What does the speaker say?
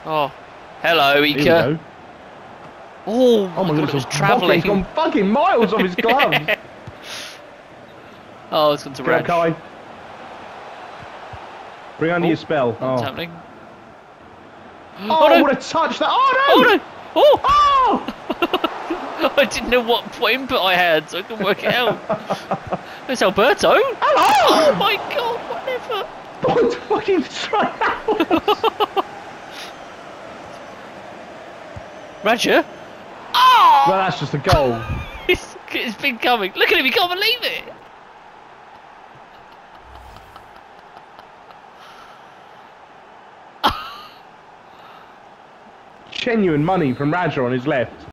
Oh, hello, Here we Ika. go. Oh, Oh my God, God, it was it's travelling. He's gone fucking miles off his gloves. Oh, it's gone to Go, Reg. Kai. Bring under your spell. What's Oh. happening? Oh, no. what a touch that! Oh no! Oh, no! Oh! Oh! I didn't know what input I had, so I couldn't work it out. It's Alberto. Hello! Oh my God, whatever. What fucking strike out? Roger. Oh! Well, that's just a goal. It's been coming. Look at him, he can't believe it. Genuine money from Raja on his left.